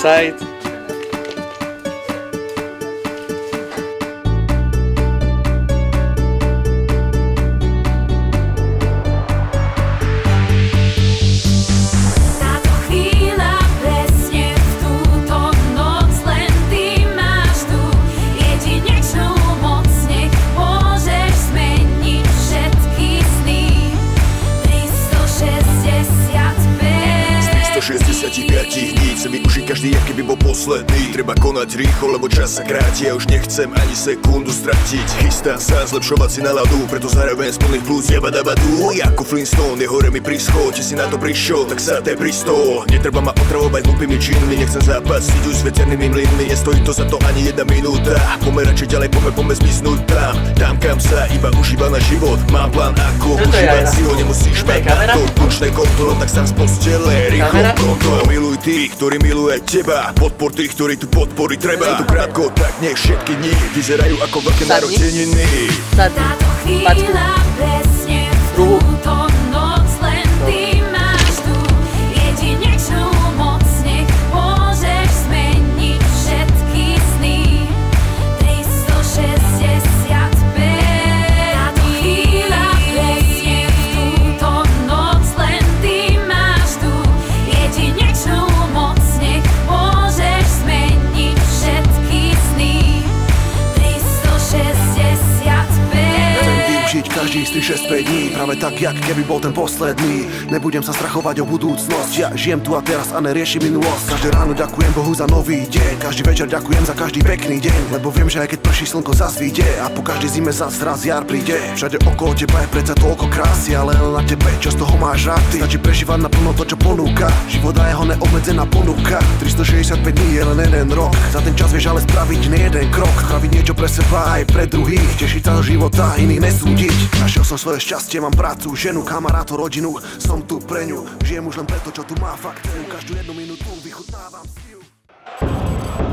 side. Chce využiť každý, aký by bol posledný. Treba konať rýchlo, lebo čas sa kráti. Ja už nechcem ani sekundu stratiť. Chystám sa zlepšovať si náladu, preto zároveň z plných plus jabadabadu. Ako Flintstone, je hore mi prischod. Či si na to prišiel, tak sa té pristol. Netreba ma otravovať hlúpými činmi. Nechcem zápasiť už s veternými mlynmi. Nestojí to za to ani jedna minúta. Poďme radšej ďalej, poďme zmiznúť tam kam sa iba užíva na život. Mám plán ako užívať si ho. Nemusíš mať na to počnej kontrol, tak sám z postele. Rýchlo kontrol. Miluj tých, ktorí miluje teba. Podpor tých, ktorí tu podpory treba. Je tu krátko, tak nech všetky dni vyzerajú ako veľké narodeniny. Táto chvíľa presne v túto noc len ty máš tu jedinečnú moc. Nech môžeš zmeniť všetky sny. 365. Táto chvíľa presne v túto noc len ty máš tu jedinečnú moc. Nech môžeš zmeniť všetky sny. 365. Žiť každý z tých 6-5 dní, práve tak, jak keby bol ten posledný. Nebudem sa strachovať o budúcnosť, ja žijem tu a teraz a neriešim minulosť. Každé ráno ďakujem Bohu za nový deň, každý večer ďakujem za každý pekný deň. Lebo viem, že aj keď prší slnko zas vyjde a po každej zime zas raz jar príde. Všade okolo teba je predsa toľko krásy, ale len na tebe, čo z toho máš rád ty. Stačí prežívať naplno to, čo ponúka, život a jeho neobmedzená ponuka. 365 dní je len jeden rok, za ten čas vieš ale spraviť nie jeden krok. Spraviť niečo pre seba aj pre druhých, tešiť sa do života, iných nesúdiť. Našiel som svoje šťastie, mám prácu, ženu, kamarátov, rodinu. Som tu pre ňu, žijem už len preto, čo tu má fakt cenu. Každú jednu minútu vychutnávam si ju.